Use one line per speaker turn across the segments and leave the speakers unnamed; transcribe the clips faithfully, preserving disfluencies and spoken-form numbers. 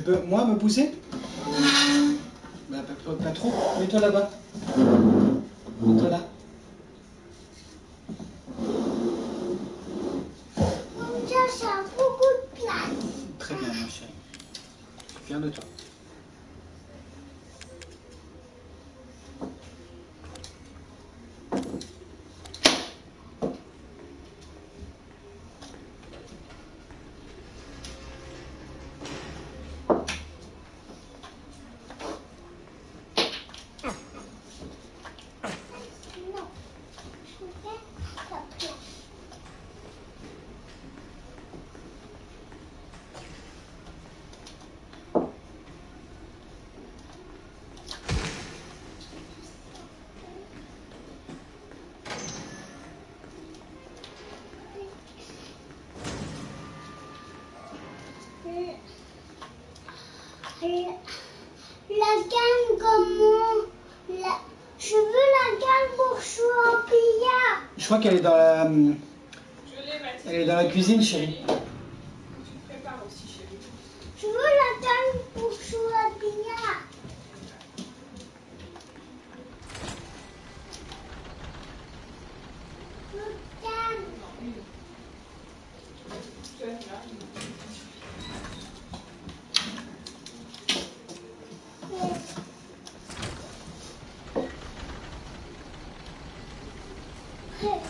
peux, moi, me pousser? Bah, pas, pas trop. Mets-toi là-bas. Mets-toi là.
Comme ça, ça a beaucoup de place.
Très bien, ma chérie. Je suis fier de toi.
Non, je fais ta place. La, la gamme comment la, je veux la gamme pour jouer au billard.
Je crois qu'elle est dans la...
Je l'ai, Mathilde.
Elle est dans la cuisine, chérie.
Tu te prépares aussi, chérie.
Je veux la gamme pour jouer au billard. Le gamme.
Tu es là.
Hey.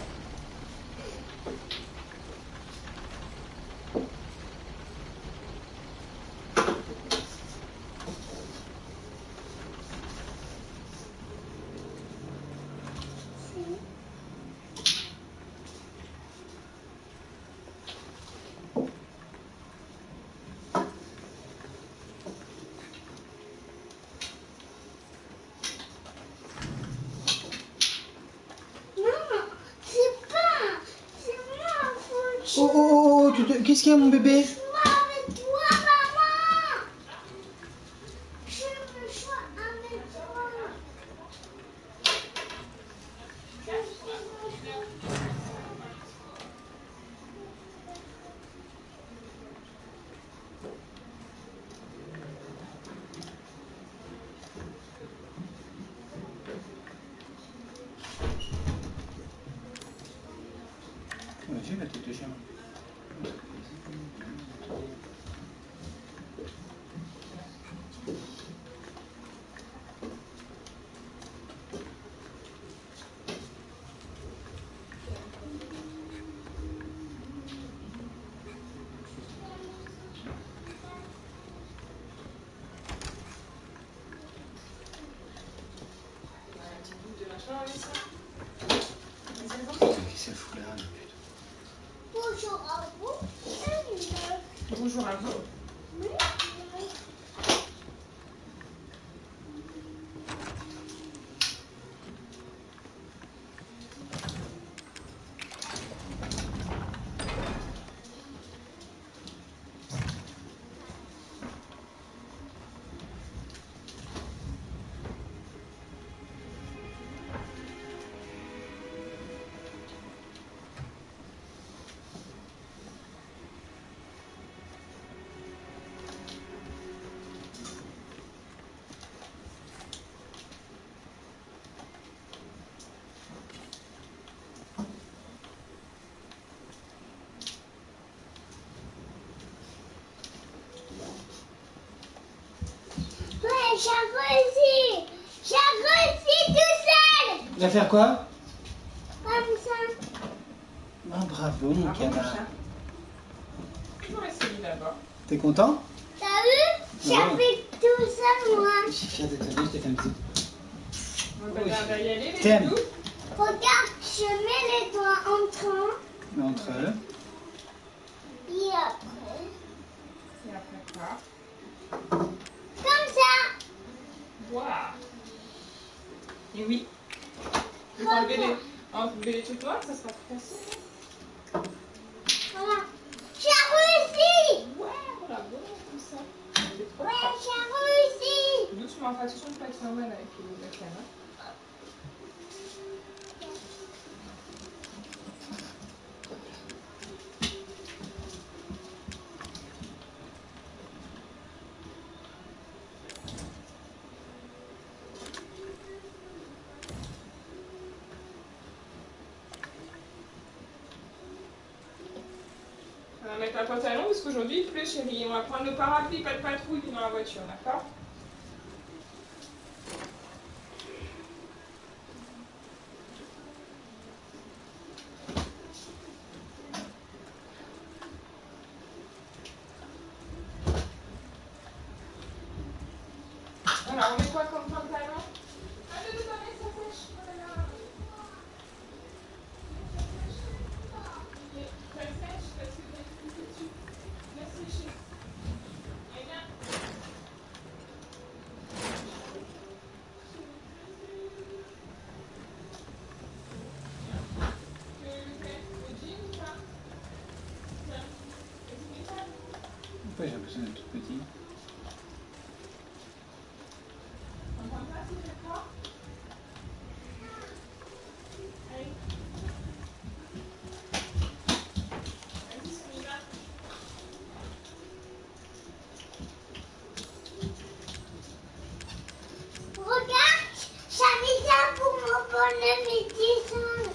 Oh, oh, oh, oh, tu te... Qu'est-ce qu'il y a, mon bébé?
Je joue avec toi, maman. Je veux jouer avec toi.
J'ai la tête de chien. Qu'est-ce qu'elle fout là, la putain?
Bonjour à vous.
Bonjour à vous.
Oui. Ouais, j'ai réussi. J'ai réussi tout seul.
Il va faire quoi?
Comme ça.
Ah, bravo, mon
Bravo, mon
canard.
chat. Je vais essayer d'abord.
T'es content?
T'as vu? J'ai
Ouais.
fait tout seul, moi.
Je suis fier de te dire, je t'ai fait un petit...
On va y aller, les
T'aimes.
doudous.
Regarde, je mets les doigts entre eux.
Entre eux.
Et après,
Et après quoi?
comme ça.
Waouh. Et oui. Tu peux
Comme
enlever
ça.
les, enlever les trucs noirs, ça sera plus facile.
Voilà. J'ai réussi.
Ouais, bravo, comme ça. C'est trop
Ouais,
fort.
j'ai réussi.
Doucement, fais attention de ne pas être normal avec le- la canne. hein. va mettre un pantalon parce qu'aujourd'hui il pleut, chérie. On va prendre le parapluie, pas de patrouille dans la voiture, d'accord? Alors, on met quoi comme pantalon? Ah, de nous amener sa sèche. Oh là là. Mais ça sèche parce que t'as tout dessus. La sécher. Et bien. Tu veux le faire au jean ou pas? Tiens. Est-ce que ça?
Pourquoi j'ai l'impression d'être tout petit?
Regarde, j'avais ça pour mon bonhomme et descendre.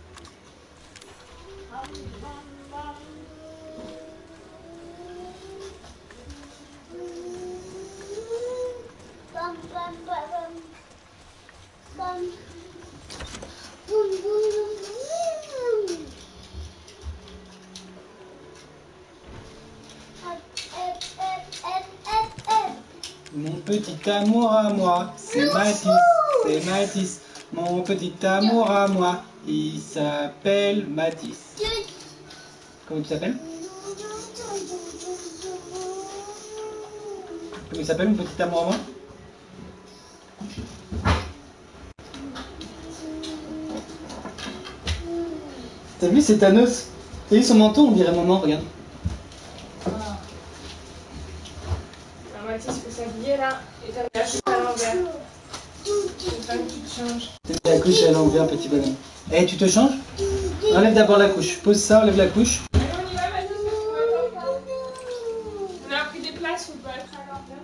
Bam, bam, bam, bam. Bam. Boum, boum, boum, boum. Hop, hop, hop, hop, hop, hop.
Mon petit amour à moi, c'est Mathis, c'est Mathis. Mon petit amour à moi, il s'appelle Mathis. Comment tu t'appelles? Comment il s'appelle, mon petit amour à moi? T'as vu, c'est Thanos. T'as vu son manteau, on dirait maman, regarde.
Alors, Mathis faut s'habiller là. Et t'as la couche à l'envers. Il faut que tu te changes.
T'as la couche à l'envers, petit bonhomme. Eh, tu te changes? Enlève d'abord la couche. Pose ça, enlève la couche.
Allez, on y va, Mathis, parce qu'on va attendre. On a pris des places, faut pas être à l'envers.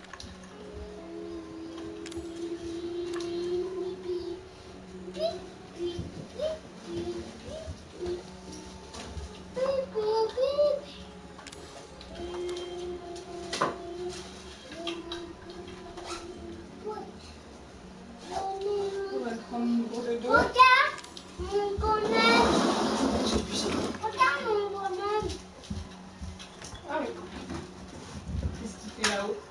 On va prendre pour le dos.
Regarde mon bonhomme. Regarde mon bonhomme.
Ah oui. Qu'est-ce qu'il fait là-haut?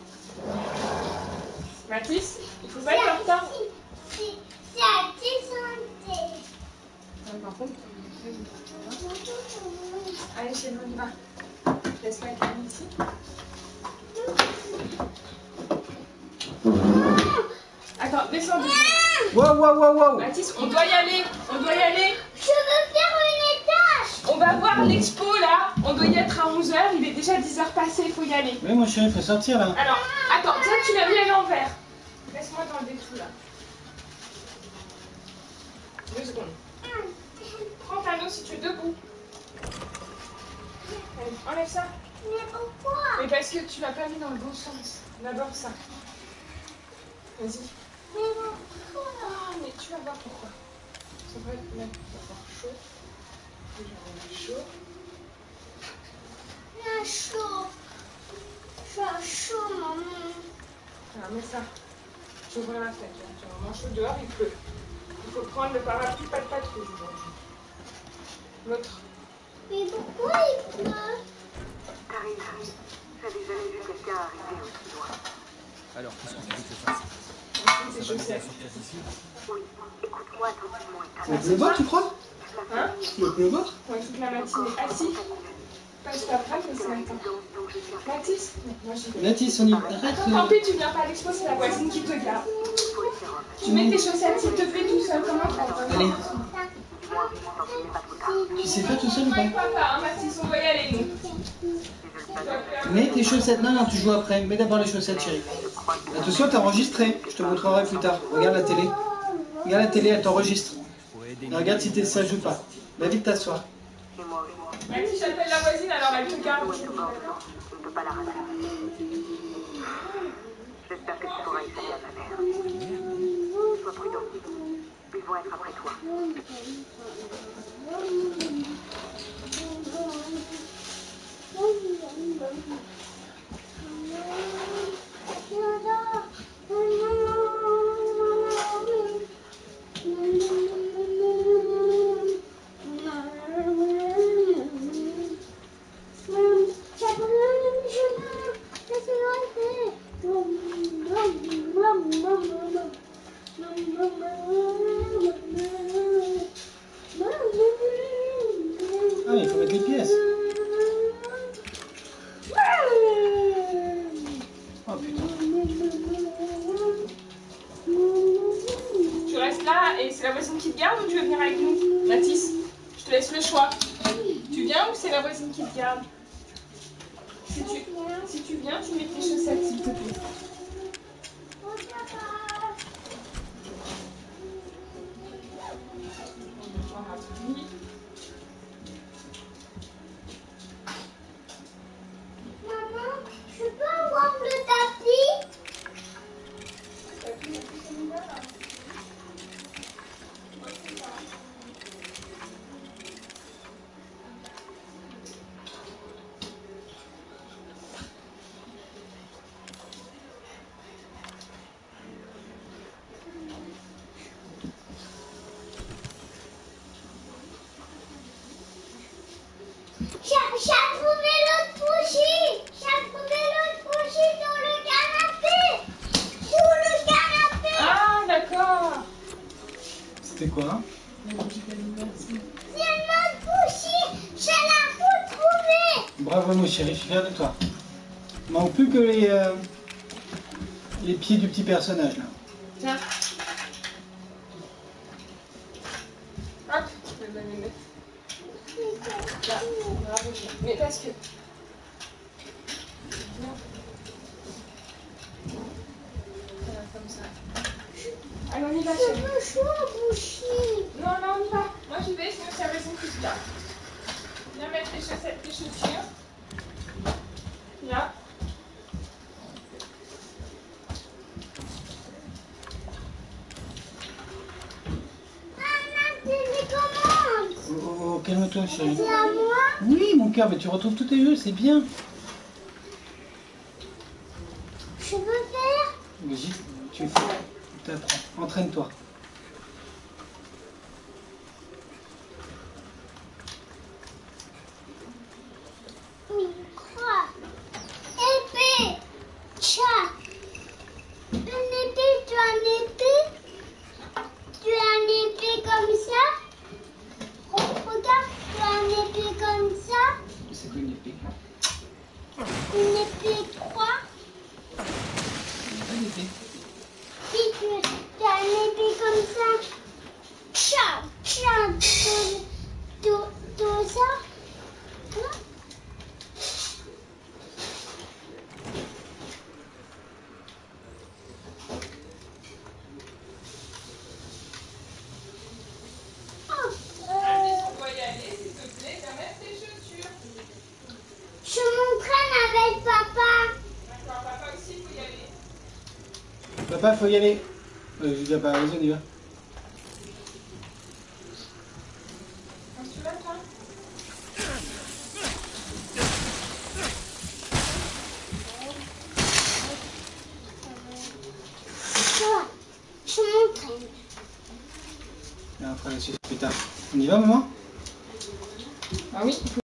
Mathis, il faut pas être en retard.
C'est c'est à descendre.
Ah, par contre, allez, chez nous, on y va. Laisse la canne ici. Attends, descends.
Waouh, waouh, waouh, waouh.
Mathis, on doit y aller. On doit y aller.
Je veux faire une étage.
On va voir l'expo là. On doit y être à onze heures. Il est déjà dix heures passées. Il faut y aller.
Oui, mon chéri, il faut sortir là.
Alors, attends, tiens, tu l'as mis à l'envers. Laisse-moi t'enlever tout là. Deux secondes. Prends ta main si tu es debout. Allez, enlève ça.
Mais pourquoi?
Mais parce que tu l'as pas mis dans le bon sens. D'abord ça. Vas-y.
Mais pourquoi?
Ah, mais tu vas voir pourquoi. Ça va être même avoir chaud. Déjà, on a chaud.
J'ai chaud. J'ai chaud, maman.
Alors, mets ça. J'ouvre la fenêtre. Tu as vraiment chaud dehors, il pleut. Il faut prendre le parapluie, pas de patrouille aujourd'hui. L'autre.
Mais pourquoi il pleut?
Karine, j'avais jamais vu quelqu'un arriver aussi loin.
Alors, qu'est-ce que tu veux que je fasse?
Ensuite, c'est chaussettes.
Oui, écoute-moi tranquillement et
Il va pleuvoir, tu crois?
Hein?
Il va pleuvoir?
Ouais, toute la matinée. Assis. Pas cet après, mais ce matin. Mathis? Non, moi j'y vais.
Mathis, on y va. Arrête.
Attends, tant pis, tu viens pas à l'expo, c'est la voisine qui te garde. Tu mets tes chaussettes, s'il te plaît, tout seul, comment faire?
Allez. Tu sais faire tout seul ou
Ouais,
pas?
papa, hein, Mathis, on doit y aller, nous.
Mets tes chaussettes. Non, non, tu joues après. Mets d'abord les chaussettes, chérie. Attention, t'es enregistré. Je te montrerai plus tard. Regarde la télé. Regarde la télé, elle t'enregistre. Et regarde si t'es sage ou pas. Va vite t'asseoir.
Mathis, j'appelle la voisine, alors elle te garde.
On ne peut pas la rater. J'espère que tu pourras y saluer à ta mère. Sois prudent. Ils vont être après toi.
Ah, il faut mettre des pièces. Oh putain.
Tu restes là et c'est la voisine qui te garde ou tu veux venir avec nous, Mathis? Je te laisse le choix. Tu viens ou c'est la voisine qui te garde? Si tu, si tu viens, tu mets tes chaussettes s'il te plaît.
Maman, je peux avoir le tapis? J'ai trouvé l'autre bougie. J'ai trouvé l'autre bougie dans le canapé. Sous le canapé.
Ah, d'accord.
C'était quoi?
C'est une autre bougie. Je l'ai retrouvée.
Bravo mon chéri, je suis fier de toi. Il manque plus que les, euh, les pieds du petit personnage là.
Tiens. Hop, je vais donner mettre. Là, bravo. Mais parce que. Non. Voilà, comme ça. Allez, on y va,
Je
chérie.
veux choix bougie.
Non, non, on y va. Moi, j'y vais, sinon c'est la voisine qui se garde. Viens mettre tes chaussettes, tes chaussures. Là.
Maman, c'est les commandes.
Oh, oh, oh, calme-toi chérie.
C'est à moi.
Oui mon cœur, mais tu retrouves tous tes jeux, c'est bien.
Je veux faire.
Vas-y, tu fais. T'apprends. Entraîne-toi.
Une croix. Épée. Chat. Une épée, tu as une épée. Tu as une épée comme ça. Oh, regarde, tu as une épée comme ça.
C'est quoi une épée?
Une épée croix.
Une épée.
Si tu, tu as une épée comme ça. Chat, chat, tout, tout, tout ça. Hein? Oh,
Allez,
euh,
on doit y aller, s'il te plaît. Viens mettre tes chaussures.
je m'entraîne avec papa.
D'accord, papa aussi, il faut y aller.
Papa, faut y aller. Euh, je dis pas, vas-y, on y va.
Quand tu vas, toi?
Je, je m'entraîne.
Et on fera la suite plus tard. On y va, maman?
Ah oui.